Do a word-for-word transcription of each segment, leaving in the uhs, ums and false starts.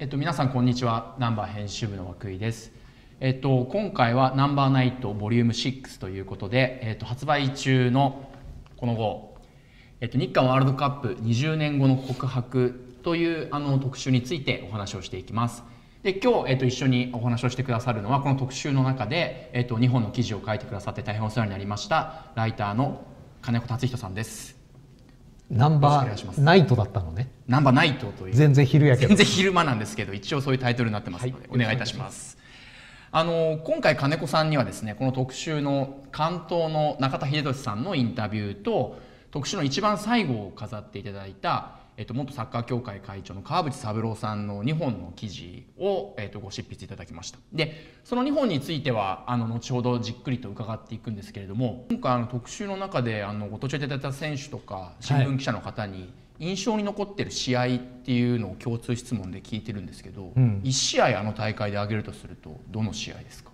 えっと、皆さんこんにちは。ナンバー編集部の涌井です。えっと、今回はナンバーナイトボリュームシックスということで、えっと、発売中のこの号、えっと、日韓ワールドカップにじゅうねんごの告白というあの特集についてお話をしていきます。で、今日、えっと、一緒にお話をしてくださるのはこの特集の中で、えっと、にほんの記事を書いてくださって大変お世話になりましたライターの金子達人さんです。 ナンバーナイトだったのね。 ナンバーナイトという全然昼やけど全然昼間なんですけど、一応そういうタイトルになってますので、はい、お願いいたします。あの今回金子さんにはですね、この特集の関東の中田英寿さんのインタビューと、特集の一番最後を飾っていただいた、えっと、元サッカー協会会長の川淵三郎さんのにほんの記事を、えっと、ご執筆いただきました。でそのにほんについてはあの後ほどじっくりと伺っていくんですけれども、今回あの特集の中であのご登場いただいた選手とか新聞記者の方に印象に残っている試合っていうのを共通質問で聞いてるんですけど、うん、いち試合あの大会で挙げるとするとどの試合ですか？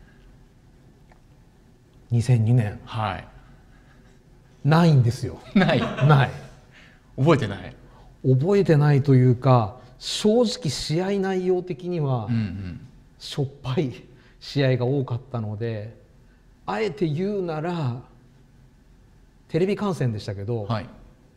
にせんにねん。 はい。 ないんですよ。 ないない。 覚えてない。 覚えてないというか、正直試合内容的にはしょっぱい試合が多かったので、あえて言うならテレビ観戦でしたけど、はい、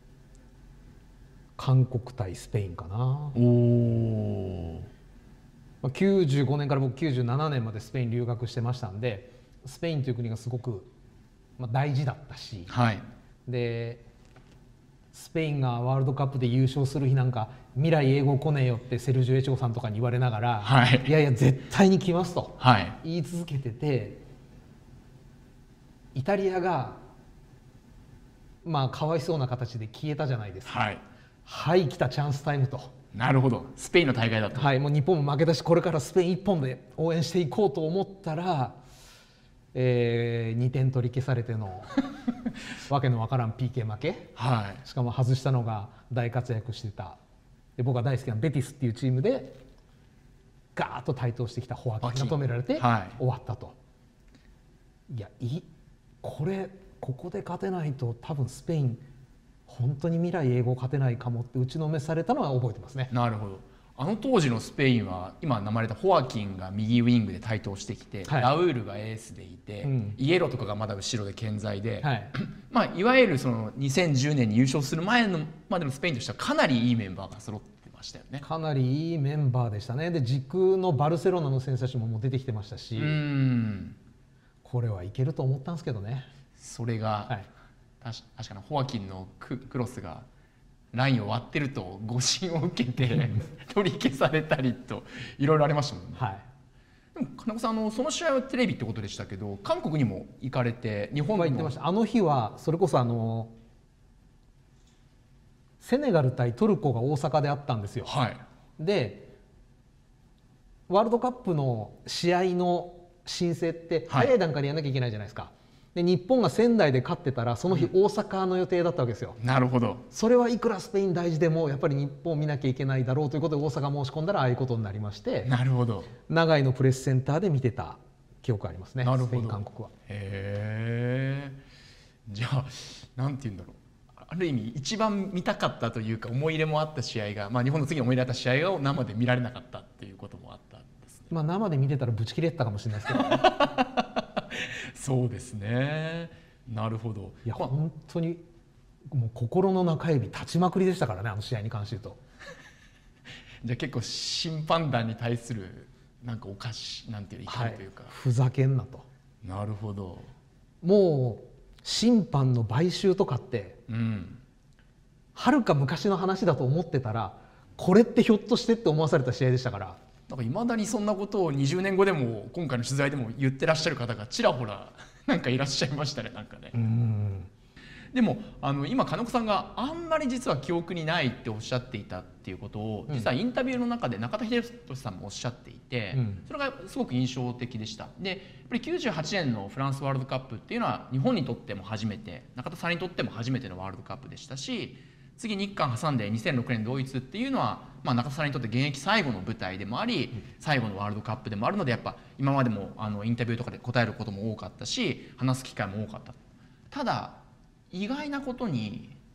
韓国対スペインかな。 おーきゅうじゅうごねんから僕きゅうじゅうななねんまでスペイン留学してましたんで、スペインという国がすごく大事だったし、 はい、 でスペインがワールドカップで優勝する日なんか未来英語来ねえよってセルジオ・エチゴさんとかに言われながら、 はい、 いやいや絶対に来ますと言い続けてて、イタリアがまあかわいそうな形で消えたじゃないですか。 はい、 はい、来たチャンスタイムと。 なるほど、スペインの大会だった。 はい、もう日本も負けたし、これからスペイン一本で応援していこうと思ったら、えー、にてん取り消されてのわけのわからん ピーケー 負け、 はい、 しかも外したのが大活躍してたで、僕が大好きなベティスっていうチームでガーッと台頭してきたフォワードが止められて終わったと。はい、いやいこれここで勝てないと多分スペイン本当に未来英語勝てないかもって打ちのめされたのは覚えてますね。 なるほど。あの当時のスペインは今名前出たホアキンが右ウィングで台頭してきて、はい、ラウールがエースでいて、うん、イエロとかがまだ後ろで健在で、はい、まあいわゆるそのにせんじゅうねんに優勝する前のまでのスペインとしてはかなりいいメンバーが揃ってましたよね。 かなりいいメンバーでしたね。で軸のバルセロナの選手たちももう出てきてましたし、うん、これはいけると思ったんですけどね。 それが、はい、確かにホアキンの ク, クロスがラインを割ってると誤審を受けて取り消されたりといろいろありましたもんね。はい、でも金子さん、あのその試合はテレビってことでしたけど、韓国にも行かれて、日本は行ってました。あの日はそれこそあのセネガル対トルコが大阪であったんですよ。 はい、 でワールドカップの試合の申請って早い段階でやらなきゃいけないじゃないですか。はい、で日本が仙台で勝ってたらその日大阪の予定だったわけですよ。 うん、なるほど。 それはいくらスペイン大事でもやっぱり日本を見なきゃいけないだろうということで大阪申し込んだらああいうことになりまして、 なるほど、 長井のプレスセンターで見てた記憶ありますね。 なるほど、 スペイン韓国は。 へえ。じゃあなんて言うんだろう、ある意味一番見たかったというか思い入れもあった試合が、まあ、日本の次に思い入れあった試合を生で見られなかったっていうこともあったんですね。 まあ生で見てたらブチ切れてたかもしれないですけど、ね、 そうですね。なるほど。 いや、まあ、本当にもう心の中指立ちまくりでしたからね、あの試合に関して言うと。 じゃあ結構審判団に対するなんかおかしなんていう意見というか、はい、 ふざけんなと。 なるほど。 もう審判の買収とかってはる、うん、か昔の話だと思ってたら、これってひょっとしてって思わされた試合でしたから。 なんかいまだにそんなことをにじゅうねんごでも今回の取材でも言ってらっしゃる方がちらほらなんかいらっしゃいましたね、なんかね。うん、でもあの今金子さんがあんまり実は記憶にないっておっしゃっていたっていうことを、実はインタビューの中で中田英寿さんもおっしゃっていて、うん、それがすごく印象的でした。でやっぱりきゅうじゅうはちねんのフランスワールドカップっていうのは日本にとっても初めて、中田さんにとっても初めてのワールドカップでしたし、次日韓挟んでにせんろくねんドイツっていうのは、まあ、中田さんにとって現役最後の舞台でもあり、最後のワールドカップでもあるので、やっぱ今までもあのインタビューとかで答えることも多かったし、話す機会も多かった。ただ意外なことに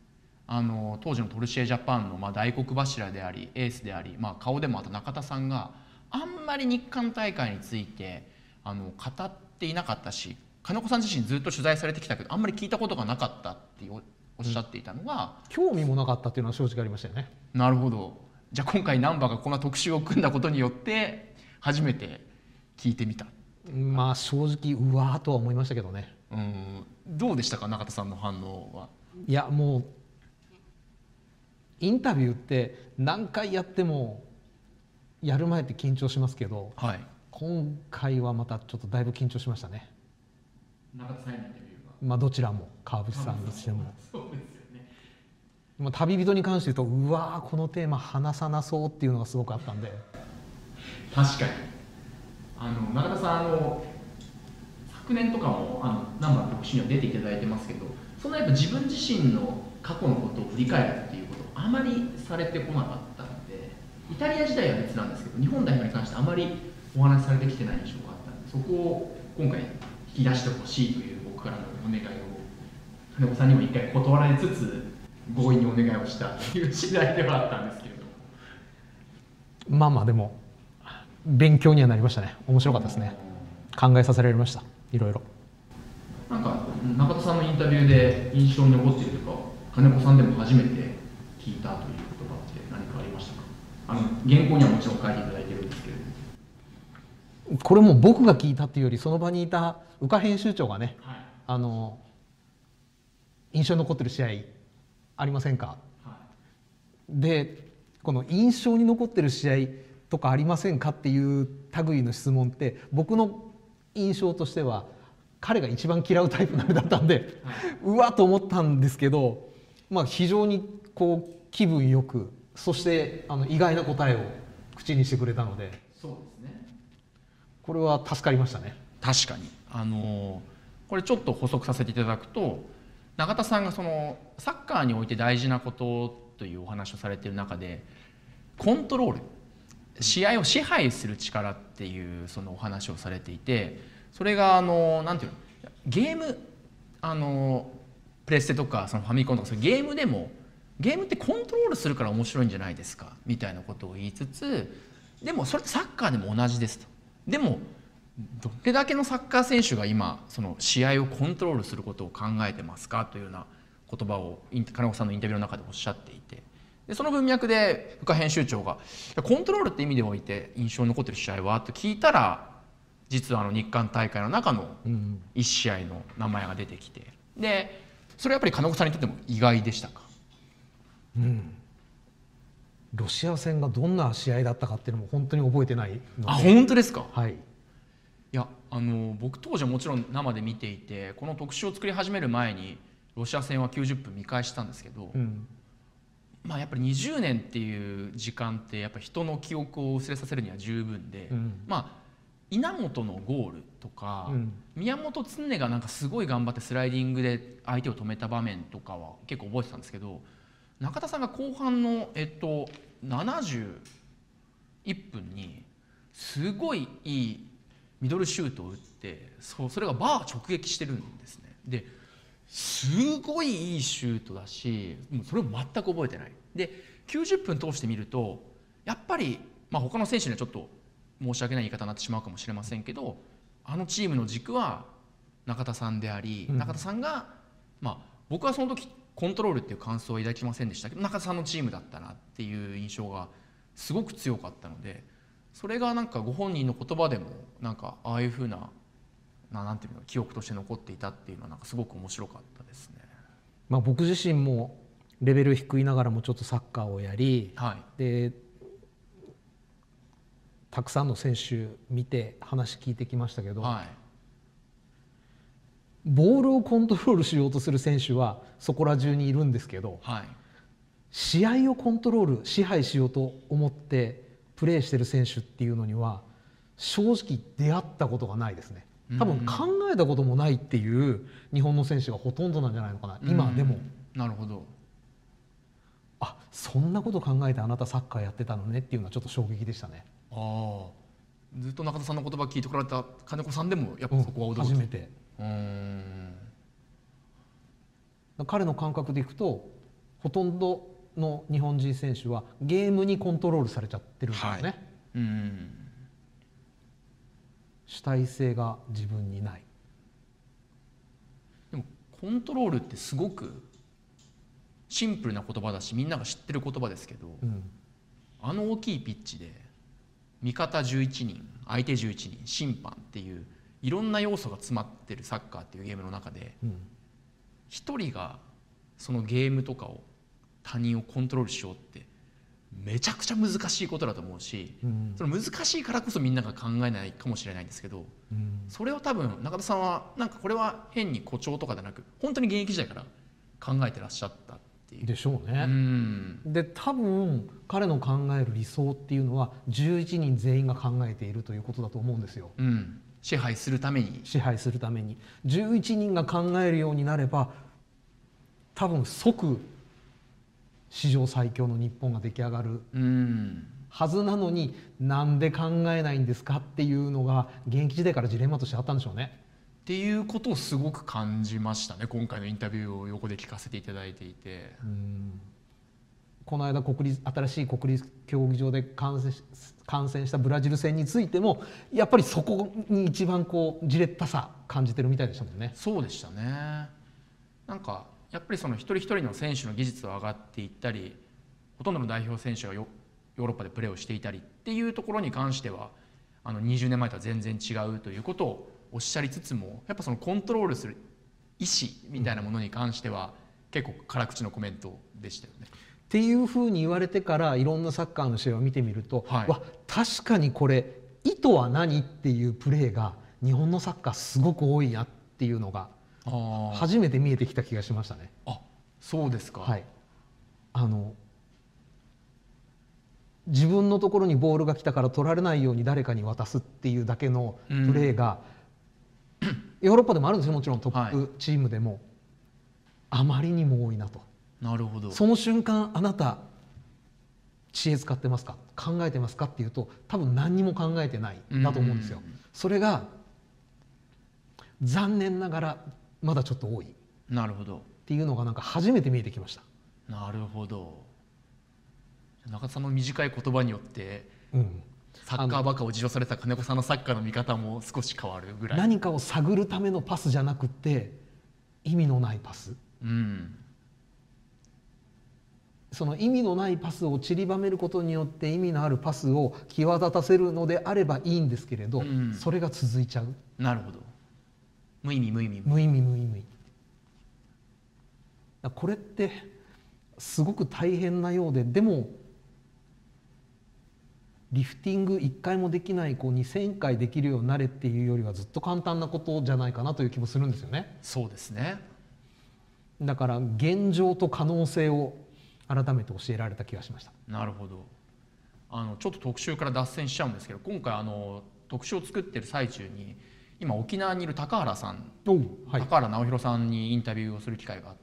あの当時のトルシエジャパンのまあ大黒柱でありエースであり、まあ、顔でもあった中田さんがあんまり日韓大会についてあの語っていなかったし、金子さん自身ずっと取材されてきたけどあんまり聞いたことがなかったっておっしゃっていたのが、 うん、興味もなかったっていうのは正直ありましたよね。 なるほど。じゃあ今回ナンバーがこんな特集を組んだことによって初めて聞いてみた。 まあ正直うわーとは思いましたけどね。 うん、どうでしたか中田さんの反応は。 いやもうインタビューって何回やってもやる前って緊張しますけど、 はい、 今回はまたちょっとだいぶ緊張しましたね。 中田さんへのインタビューは、 まあどちらも川淵さんにしても。 そうですよね。 まあ旅人に関して言うとうわーこのテーマ話さなそうっていうのがすごくあったんで。 確かにあの中田さんあの昨年とかもあのナンバーの特集には出ていただいてますけど、そんなやっぱ自分自身の過去のことを振り返るっていうことをあまりされてこなかったので、イタリア時代は別なんですけど日本代表に関してあまりお話しされてきてない印象があったので、そこを今回引き出してほしいという僕からのお願いを金子さんにも一回断られつつ強引にお願いをしたという次第ではあったんですけれども、 まあまあでも勉強にはなりましたね。面白かったですね。考えさせられました。いろいろなんか中田さんのインタビューで印象に残っているとか、金子さんでも初めて聞いたという言葉って何かありましたか。あの原稿にはもちろん書いていただいてるんですけれども、 これも僕が聞いたっていうよりその場にいた宇賀編集長がね、 はい、 あの印象に残ってる試合ありませんか、はい、でこの印象に残ってる試合とかありませんかっていう類の質問って僕の印象としては彼が一番嫌うタイプのあれだったんで、はい、うわと思ったんですけど、まあ、非常にこう気分よく、そしてあの意外な答えを口にしてくれたので、 そうですね、 これは助かりましたね。 確かにあのこれちょっと補足させていただくと、永田さんがそのサッカーにおいて大事なことというお話をされている中でコントロール、試合を支配する力っていうそのお話をされていて、それがあのなんていうの、ゲームあのプレステとかそのファミコンとかそういうゲームでもゲームってコントロールするから面白いんじゃないですかみたいなことを言いつつ、でもそれってサッカーでも同じですと。でもどれだけのサッカー選手が今その試合をコントロールすることを考えてますかというような言葉を金子さんのインタビューの中でおっしゃっていて、でその文脈で宇賀編集長がコントロールって意味でおいて印象に残ってる試合はと聞いたら、実はあの日韓大会の中のいち試合の名前が出てきて、でそれはやっぱり金子さんにとっても意外でしたか。 うん、ロシア戦がどんな試合だったかっていうのも本当に覚えてないので。 あ、本当ですか。 はい、 いやあの僕当時はもちろん生で見ていて、この特集を作り始める前にロシア戦はきゅうじゅっぷん見返したんですけど、うん、まあやっぱりにじゅうねんっていう時間ってやっぱ人の記憶を薄れさせるには十分で、うん、まあ稲本のゴールとか、うん、宮本常がなんかすごい頑張ってスライディングで相手を止めた場面とかは結構覚えてたんですけど、中田さんが後半の、えっと、ななじゅういっぷんにすごいいいミドルシュートを打って、 そ, それがバー直撃してるんですね。ですごいいいシュートだし、もうそれを全く覚えてない。できゅうじゅっぷん通してみるとやっぱり、まあ、他の選手にはちょっと申し訳ない言い方になってしまうかもしれませんけど、あのチームの軸は中田さんであり、うん、中田さんが、まあ、僕はその時コントロールっていう感想を抱きませんでしたけど、中田さんのチームだったなっていう印象がすごく強かったので、それがなんかご本人の言葉でもなんかああいうふうな、なんていうの、記憶として残っていたっていうのはなんかすごく面白かったですね。 まあ、僕自身もレベル低いながらもちょっとサッカーをやり、はい、でたくさんの選手見て話聞いてきましたけど、はい、ボールをコントロールしようとする選手はそこら中にいるんですけど、はい、試合をコントロール支配しようと思ってプレーしてる選手っていうのには正直出会ったことがないですね。多分考えたこともないっていう日本の選手がほとんどなんじゃないのかな、今でも。 なるほど。 あ、そんなこと考えてあなたサッカーやってたのねっていうのはちょっと衝撃でしたね。 ああ、ずっと中田さんの言葉聞いてこられた金子さんでもやっぱそこは驚き、うん、 初めて。うーん、彼の感覚でいくとほとんどの日本人選手はゲームにコントロールされちゃってるんですよね、はい、うん、主体性が自分にない。 でもコントロールってすごくシンプルな言葉だしみんなが知ってる言葉ですけど、うん、あの大きいピッチで味方じゅういちにん相手じゅういちにん審判っていういろんな要素が詰まってるサッカーっていうゲームの中で一、うん、人がそのゲームとかを他人をコントロールしようってめちゃくちゃ難しいことだと思うし、うん、その難しいからこそみんなが考えないかもしれないんですけど、うん、それを多分中田さんはなんかこれは変に誇張とかじゃなく本当に現役時代から考えてらっしゃったっていうでしょうね、うん、で多分彼の考える理想っていうのはじゅういちにん全員が考えているということだと思うんですよ、うん、 支配するために支配するためにじゅういちにんが考えるようになれば多分即史上最強の日本が出来上がるはずなのに、なんで考えないんですかっていうのが現役時代からジレンマとしてあったんでしょうね。 っていうことをすごく感じましたね、今回のインタビューを横で聞かせていただいていて。うんこの間国立新しい国立競技場で観戦、観戦したブラジル戦についてもやっぱりそこに一番こうじれったさ感じてるみたいでしたもんね。 そうでしたね。なんかやっぱりその一人一人の選手の技術が上がっていったりほとんどの代表選手がヨーロッパでプレーをしていたりっていうところに関してはあのにじゅうねんまえとは全然違うということをおっしゃりつつもやっぱそのコントロールする意思みたいなものに関しては、うん、結構辛口のコメントでしたよね。 っていうふうに言われてからいろんなサッカーの試合を見てみると、はい、わ確かにこれ意図は何っていうプレーが日本のサッカーすごく多いなっていうのが初めて見えてきた気がしましたね。 あ、そうですか。 はい、あの自分のところにボールが来たから取られないように誰かに渡すっていうだけのプレーが、うん、ヨーロッパでもあるんですよ、もちろんトップチームでも、はい、あまりにも多いなと。 なるほど。 その瞬間あなた知恵使ってますか考えてますかっていうと多分何にも考えてないだと思うんですよ。それが残念ながらまだちょっと多い。 なるほど。 っていうのがなんか初めて見えてきました。 なるほど。中田さんの短い言葉によって、うん、サッカーバカを自称された金子さんのサッカーの見方も少し変わるぐらい。 何かを探るためのパスじゃなくて意味のないパス、うん、その意味のないパスを散りばめることによって意味のあるパスを際立たせるのであればいいんですけれど、うん、それが続いちゃう。 なるほど。無意味無意味無意味無意味。これってすごく大変なようで、でもリフティングいっかいもできない子にせんかいできるようになれっていうよりはずっと簡単なことじゃないかなという気もするんですよね。 そうですね。 だから現状と可能性を改めて教えられた気がしました。 なるほど。あのちょっと特集から脱線しちゃうんですけど、今回あの特集を作ってる最中に今沖縄にいる高原さん、はい、高原直弘さんにインタビューをする機会があって、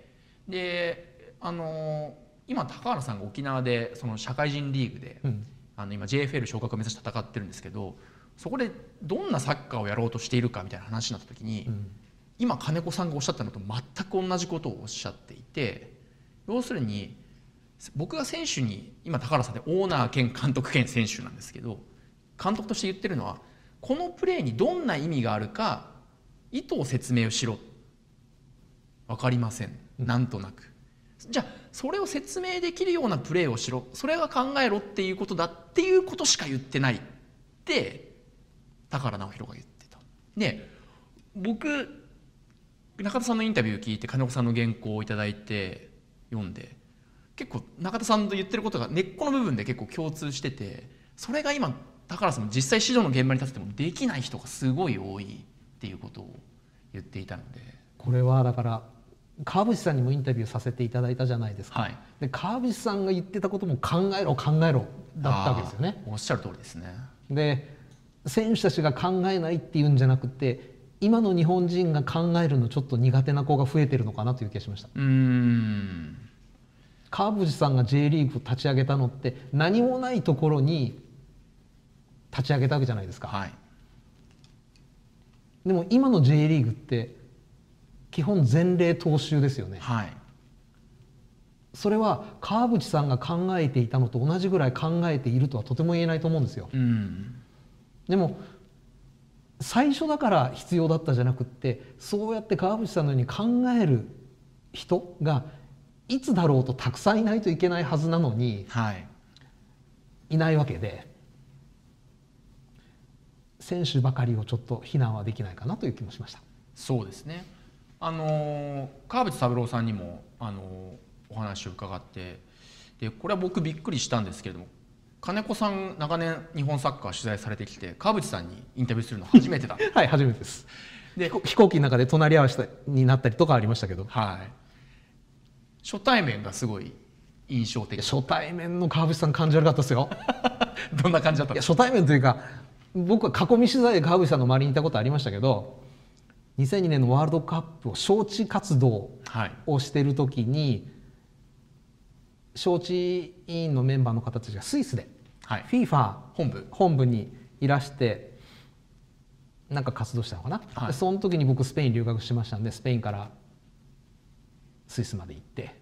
であの今高原さんが沖縄でその社会人リーグで、うん、あの今 ジェイエフエル 昇格を目指して戦ってるんですけど、そこでどんなサッカーをやろうとしているかみたいな話になった時に、うん、今金子さんがおっしゃったのと全く同じことをおっしゃっていて、要するに僕が選手に今高原さんでオーナー兼監督兼選手なんですけど、監督として言ってるのはこのプレーにどんな意味があるか意図を説明をしろ。分かりません、なんとなく。じゃあそれを説明できるようなプレーをしろ、それは考えろっていうことだっていうことしか言ってないって高原直弘が言ってた。で僕中田さんのインタビューを聞いて金子さんの原稿をいただいて読んで、結構中田さんと言ってることが根っこの部分で結構共通してて、それが今高原さんも実際指導の現場に立ってもできない人がすごい多いっていうことを言っていたので、 これはだから川淵さんにもインタビューさせていただいたじゃないですか、 はい、 で川淵さんが言ってたことも考えろ考えろだったわけですよね。 おっしゃる通りですね。 で選手たちが考えないっていうんじゃなくて、今の日本人が考えるのちょっと苦手な子が増えてるのかなという気がしました。うーん川淵さんが J リーグを立ち上げたのって何もないところに立ち上げたわけじゃないですか、はい、でも今の J リーグって基本前例踏襲ですよね、はい、 それは川淵さんが考えていたのと同じぐらい考えているとはとても言えないと思うんですよ。 うん、 でも最初だから必要だったじゃなくって、そうやって川淵さんのように考える人がいつだろうとたくさんいないといけないはずなのに、 はい、 いないわけで、選手ばかりをちょっと非難はできないかなという気もしました。 そうですね。あの川淵三郎さんにもあのお話を伺って、でこれは僕びっくりしたんですけれども、金子さん長年日本サッカー取材されてきて川淵さんにインタビューするの初めてだはい、初めてです。 で飛行機の中で隣り合わせになったりとかありましたけど、 はい、初対面がすごい印象的。 初対面の川淵さん感じ悪かったですよどんな感じだったんですか？ いや初対面というか、僕は囲み取材で川淵さんの周りにいたことありましたけど、にせんにねんのワールドカップを招致活動をしている時に、招致委員のメンバーの方たちがスイスで FIFA 本部本部にいらしてなんか活動したのかな、はい、でその時に僕スペイン留学しましたんで、スペインからスイスまで行って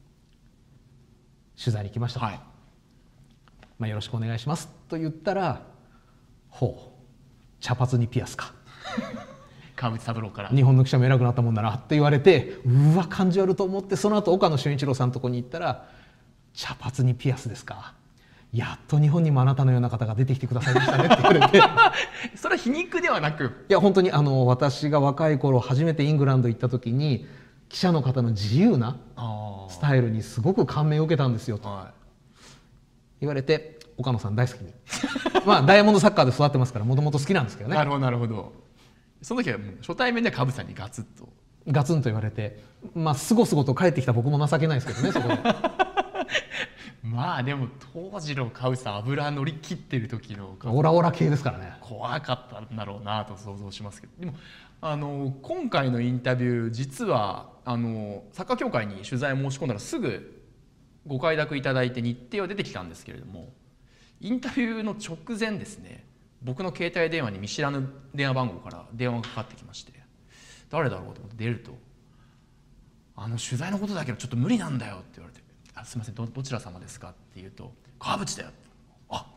取材に来ました、はい、まあ、よろしくお願いしますと言ったら、ほう茶髪にピアスか川淵三郎から日本の記者も偉くなったもんだなって言われて、うわ感じ悪いと思って、その後岡野俊一郎さんのとこに行ったら、茶髪にピアスですか、やっと日本にもあなたのような方が出てきてくださいましたねって言われてそれは皮肉ではなく、 いや本当にあの私が若い頃初めてイングランド行った時に記者の方の自由なスタイルにすごく感銘を受けたんですよと言われて、岡野さん大好きにまあダイヤモンドサッカーで育ってますからもともと好きなんですけどね。 なるほどなるほど。その時はもう初対面で川淵さんにガツッとガツンと言われて、まあすごすごと帰ってきた僕も情けないですけどねそこでまあでも当時の川淵さん油乗り切ってる時のオラオラ系ですからね、 怖かったんだろうなと想像しますけど、でもあの今回のインタビュー実はあのサッカー協会に取材申し込んだらすぐご快諾いただいて日程は出てきたんですけれども、インタビューの直前ですね、僕の携帯電話に見知らぬ電話番号から電話がかかってきまして、誰だろうと思って出ると、あの取材のことだけどちょっと無理なんだよって言われて、あすみません ど, どちら様ですかって言うと、川淵だよ。あ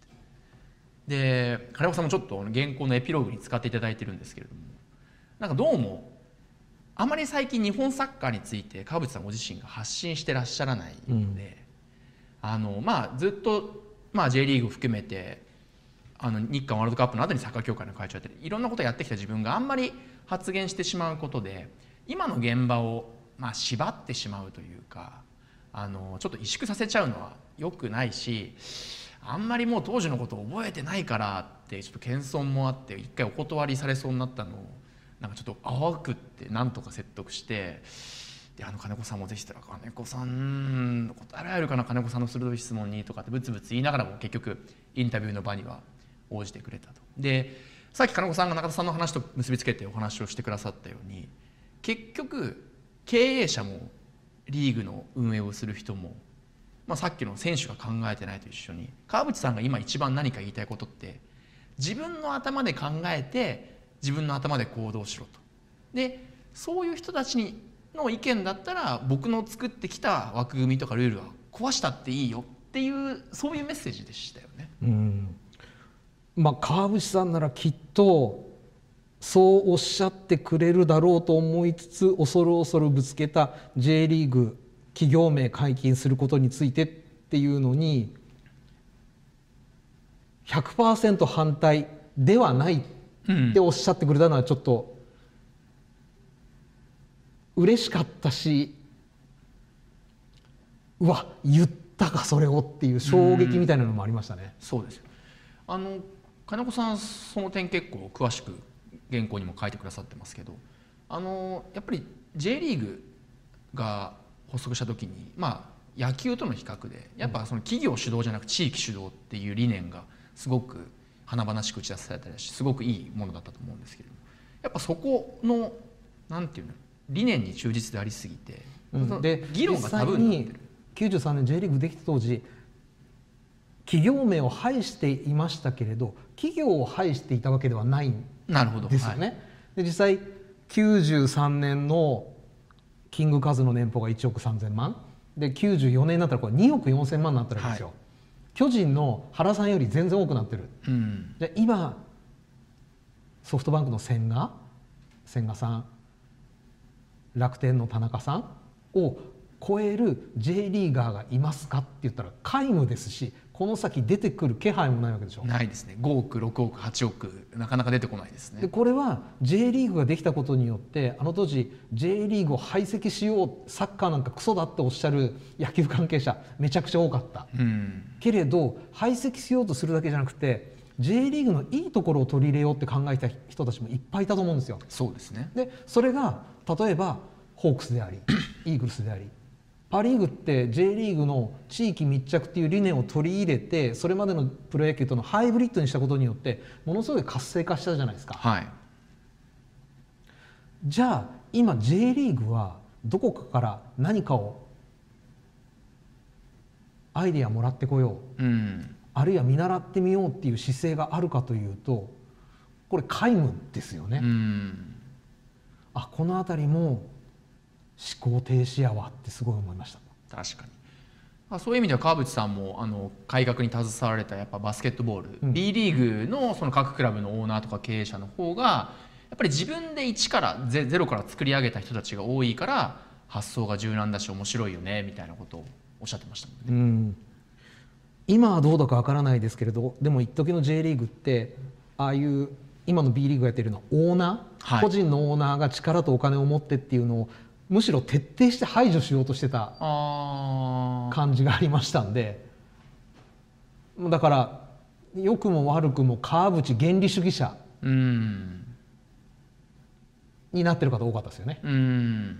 で金子さんもちょっと原稿のエピローグに使っていただいてるんですけれども、なんかどうもあまり最近日本サッカーについて川淵さんご自身が発信してらっしゃらないので、うん、あのまあずっと、まあ、J リーグ含めてあの日韓ワールドカップの後にサッカー協会の会長やっていろんなことをやってきた自分があんまり発言してしまうことで今の現場をまあ縛ってしまうというか、あのちょっと萎縮させちゃうのは良くないし、あんまりもう当時のことを覚えてないからってちょっと謙遜もあって一回お断りされそうになったのをなんかちょっと淡くってなんとか説得して、であの金子さんもぜひしたら金子さん答えられるかな金子さんの鋭い質問にとかってブツブツ言いながらも結局インタビューの場には応じてくれたと。でさっき金子さんが中田さんの話と結びつけてお話をしてくださったように、結局経営者もリーグの運営をする人も、まあ、さっきの選手が考えてないと一緒に川淵さんが今一番何か言いたいことって自分の頭で考えて自分の頭で行動しろと。でそういう人たちにの意見だったら僕の作ってきた枠組みとかルールは壊したっていいよっていうそういうメッセージでしたよね。 うんまあ、川淵さんならきっとそうおっしゃってくれるだろうと思いつつ恐る恐るぶつけた J リーグ企業名解禁することについてっていうのに ひゃくパーセント 反対ではないっておっしゃってくれたのはちょっと嬉しかったし、うわ言ったかそれをっていう衝撃みたいなのもありましたね。 うそうですよ。あの金子さんその点結構詳しく原稿にも書いてくださってますけど、あのやっぱり J リーグが発足した時に、まあ、野球との比較でやっぱその企業主導じゃなく地域主導っていう理念がすごく華々しく打ち出されたりし、すごくいいものだったと思うんですけれども、やっぱそこのなんていうの理念に忠実でありすぎて、うん、で議論がタブーになってる。 きゅうじゅうさんねん J リーグできた当時企業名を排していましたけれど企業を排していたわけではないんですよね。はい、で実際きゅうじゅうさんねんのキングカズの年俸がいちおくさんぜんまんできゅうじゅうよねんになったらこれにおくよんせんまんになってるわけですよ、はい、巨人の原さんより全然多くなってる、うん、で今ソフトバンクの千賀千賀さん、楽天の田中さんを超える J リーガーがいますかって言ったら皆無ですし、この先出てくる気配もないわけでしょ。 ないですね。ごおくろくおくはちおくなかなか出てこないですね。 でこれは J リーグができたことによって、あの当時 J リーグを排斥しよう、サッカーなんかクソだっておっしゃる野球関係者めちゃくちゃ多かった、うん、けれど排斥しようとするだけじゃなくて J リーグのいいところを取り入れようって考えた人たちもいっぱいいたと思うんですよ。 そうですね。 でそれが例えばホークスでありイーグルスであり、パ・リーグって J リーグの地域密着っていう理念を取り入れて、それまでのプロ野球とのハイブリッドにしたことによってものすごい活性化したじゃないですか、はい、じゃあ今 J リーグはどこかから何かをアイデアもらってこよう、うん、あるいは見習ってみようっていう姿勢があるかというと、これ皆無ですよね、うん、あこの辺りも思考停止やわってすごい思いました。 確かに、まあ、そういう意味では川淵さんもあの改革に携わられたやっぱバスケットボール、うん、B リーグ の, その各クラブのオーナーとか経営者の方がやっぱり自分で一からゼゼロから作り上げた人たちが多いから発想が柔軟だし面白いよねみたいなことをおっしゃってましたもんね、うん、 今はどうだかわからないですけれど、でも一時の J リーグってああいう今の B リーグがやってるのはオーナー、はい、個人のオーナーが力とお金を持ってっていうのをむしろ徹底して排除しようとしてた感じがありましたんで、だから良くも悪くも川淵原理主義者になってる方多かったですよね。うん、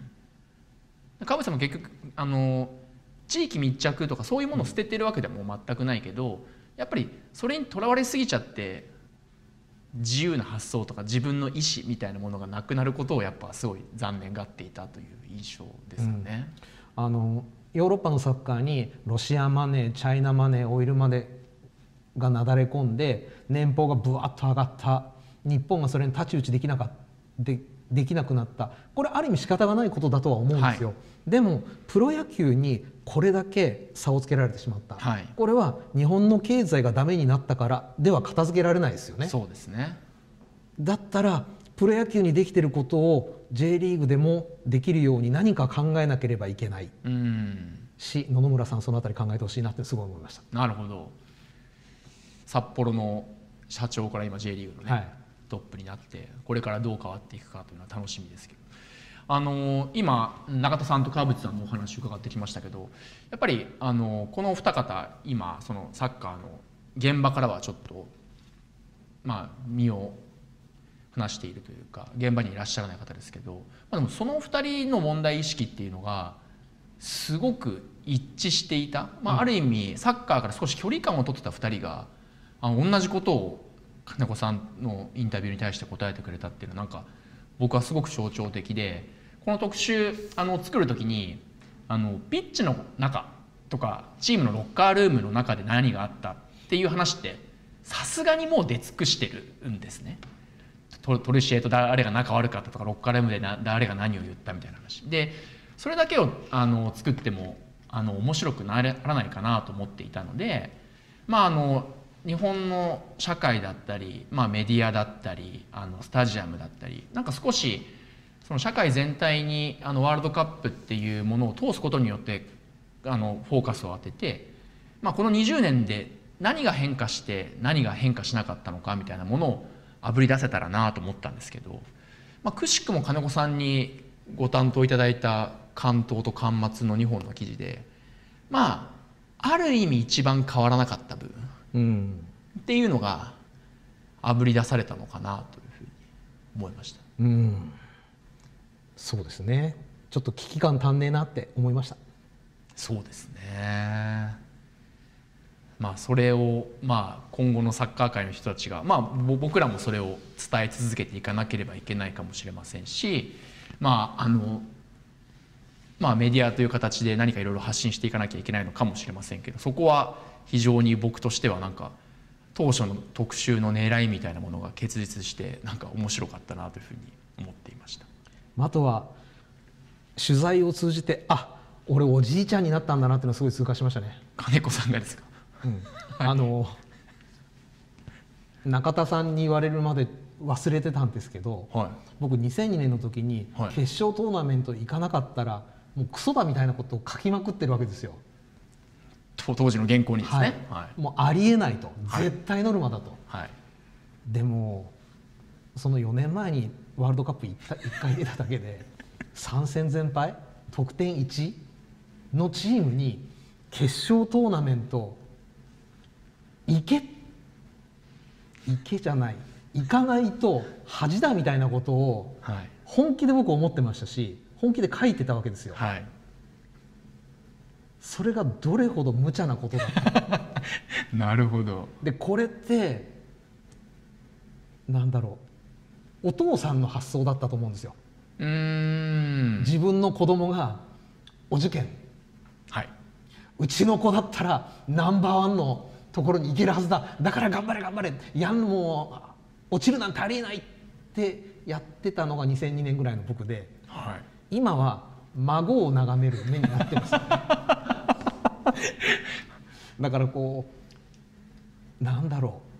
川淵さんも結局あの地域密着とかそういうものを捨ててるわけでも全くないけど、やっぱりそれにとらわれすぎちゃって自由な発想とか自分の意思みたいなものがなくなることをやっぱすごい残念がっていたという印象ですよね、 うん、あのヨーロッパのサッカーにロシアマネー、チャイナマネー、オイルマネーがなだれ込んで年俸がぶわっと上がった、日本がそれに太刀打ちできなかったでできなくなった、これある意味仕方がないことだとは思うんですよ、はい、でもプロ野球にこれだけ差をつけられてしまった、はい、これは日本の経済がダメになったからでは片付けられないですよね。 そうですね。 だったらプロ野球にできていることを J リーグでもできるように何か考えなければいけないし、野々村さんそのあたり考えてほしいなってすごい思いました。 なるほど。札幌の社長から今 J リーグのね、はい、トップになってこれからどう変わっていくかというのは楽しみですけど、あの今永田さんと川淵さんのお話伺ってきましたけど、やっぱりあのこのお二方今そのサッカーの現場からはちょっとまあ身を話しているというか現場にいらっしゃらない方ですけど、まあ、でもそのお二人の問題意識っていうのがすごく一致していた、まあ、ある意味サッカーから少し距離感を取ってたふたりがあの同じことを金子さんのインタビューに対して答えてくれたっていうのはなんか僕はすごく象徴的で、この特集あの作る時にあのピッチの中とかチームのロッカールームの中で何があったっていう話ってさすがにもう出尽くしてるんですね。トルシエと誰が仲悪かったとかロッカールームで誰が何を言ったみたいな話で、それだけをあの作ってもあの面白くならないかなと思っていたので、まああの日本の社会だったり、まあ、メディアだったりあのスタジアムだったりなんか少しその社会全体にあのワールドカップっていうものを通すことによってあのフォーカスを当てて、まあ、このにじゅうねんで何が変化して何が変化しなかったのかみたいなものをあぶり出せたらなと思ったんですけど、まあ、くしくも金子さんにご担当いただいた関東と巻末のにほんの記事で、まあある意味一番変わらなかった部分うん、っていうのがあぶり出されたのかなというふうに思いました。うん、 そうですね。ちょっと危機感足んねえなって思いました。 そうですね。まあそれをまあ今後のサッカー界の人たちがまあ僕らもそれを伝え続けていかなければいけないかもしれませんし、まああのまあメディアという形で何かいろいろ発信していかなきゃいけないのかもしれませんけど、そこは非常に僕としてはなんか当初の特集の狙いみたいなものが結実してなんか面白かったなというふうに思っていました。 あとは取材を通じてあ俺おじいちゃんになったんだなっていうのはすごい痛感しましたね。 金子さんがですか？ うん、あの中田さんに言われるまで忘れてたんですけど、はい、僕にせんにねんの時に決勝トーナメント行かなかったらもうクソだみたいなことを書きまくってるわけですよ。 当時の原稿にですね、 はいはい、もうありえないと、絶対ノルマだと、はい、でもそのよねんまえにワールドカップいっかい出ただけでさん戦全敗得点いちのチームに決勝トーナメント行け行けじゃない行かないと恥だみたいなことを本気で僕思ってましたし、本気で書いてたわけですよ、はい、それがどれほど無茶なことだったなるほど。 でこれってなんだろう、お父さんの発想だったと思うんですよ。うーん、自分の子供がお受験、はい、うちの子だったらナンバーワンのところに行けるはずだ、だから頑張れ頑張れ、やんもう落ちるなんてありえないってやってたのがにせんにねんぐらいの僕で、はい、今は孫を眺める目になってますよねだからこうなんだろ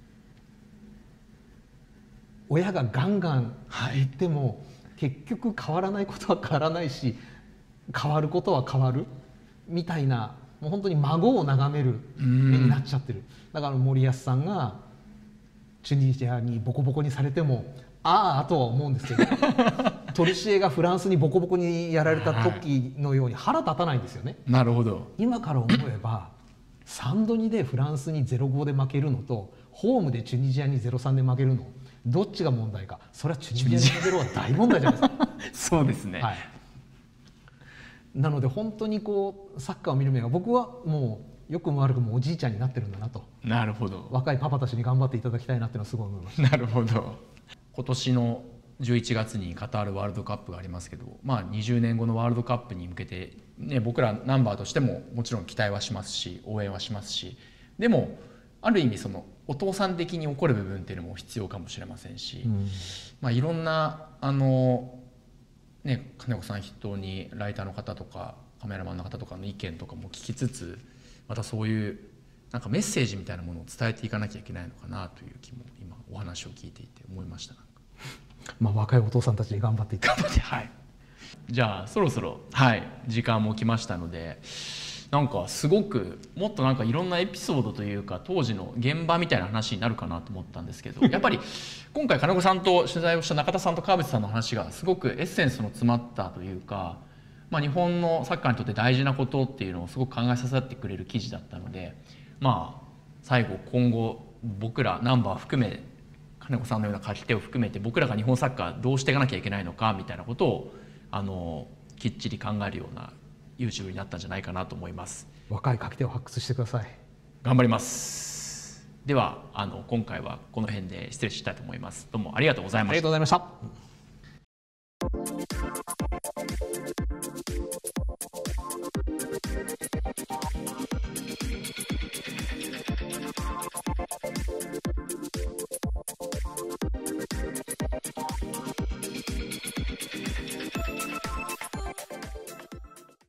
う、親がガンガン言っても、はい、結局変わらないことは変わらないし、変わることは変わるみたいな、もう本当に孫を眺める目になっちゃってる。だから森保さんがチュニジアにボコボコにされてもああとは思うんですけどトルシエがフランスにボコボコにやられた時のように腹立たないんですよね。 なるほど。 今から思えばさんどにでフランスに ゼロたいご で負けるのとホームでチュニジアに ゼロたいさん で負けるの、どっちが問題か。それはチュニジアにゼロは大問題じゃないですかそうですね、はい、 なので本当にこうサッカーを見る目が、僕はもう良くも悪くもおじいちゃんになってるんだなと。 なるほど。 若いパパたちに頑張っていただきたいなっていうのはすごい思いました。 なるほど。今年のじゅういちがつにカタールワールドカップがありますけど、まあ、にじゅうねんごのワールドカップに向けて、ね、僕らナンバーとしてももちろん期待はしますし応援はしますし、でもある意味そのお父さん的に起こる部分っていうのも必要かもしれませんし、うん、まあ、いろんなあの、ね、金子さん筆頭にライターの方とかカメラマンの方とかの意見とかも聞きつつ、またそういうなんかメッセージみたいなものを伝えていかなきゃいけないのかなという気も今お話を聞いていて思いました。 まあ若いお父さんたちに頑張っていただいて、 はい、じゃあそろそろ、はい、時間も来ましたので、なんかすごくもっとなんかいろんなエピソードというか当時の現場みたいな話になるかなと思ったんですけどやっぱり今回金子さんと取材をした中田さんと川淵さんの話がすごくエッセンスの詰まったというか、まあ、日本のサッカーにとって大事なことっていうのをすごく考えさせてくれる記事だったので、まあ最後今後僕らナンバー含め金子さんのような書き手を含めて僕らが日本サッカーどうしていかなきゃいけないのかみたいなことをあのきっちり考えるような YouTube になったんじゃないかなと思います。 若い書き手を発掘してください。 頑張ります。ではあの今回はこの辺で失礼したいと思います。どうもありがとうございました。 ありがとうございました。